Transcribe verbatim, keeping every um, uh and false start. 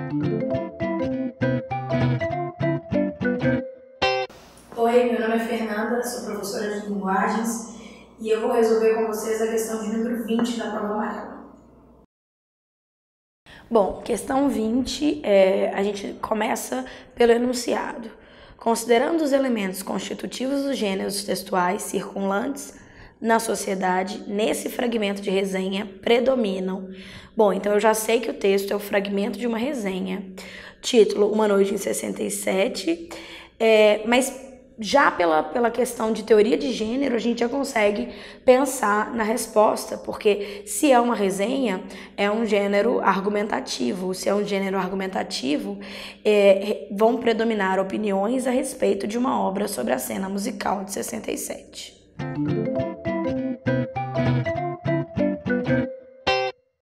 Oi, meu nome é Fernanda, sou professora de linguagens e eu vou resolver com vocês a questão de número vinte da prova amarela. Bom, questão vinte, é, a gente começa pelo enunciado. Considerando os elementos constitutivos dos gêneros textuais circunlantes na sociedade, nesse fragmento de resenha predominam. Bom, então eu já sei que o texto é o fragmento de uma resenha. Título, Uma Noite em sessenta e sete, é, mas já pela, pela questão de teoria de gênero, a gente já consegue pensar na resposta, porque se é uma resenha, é um gênero argumentativo. Se é um gênero argumentativo, é, vão predominar opiniões a respeito de uma obra sobre a cena musical de sessenta e sete.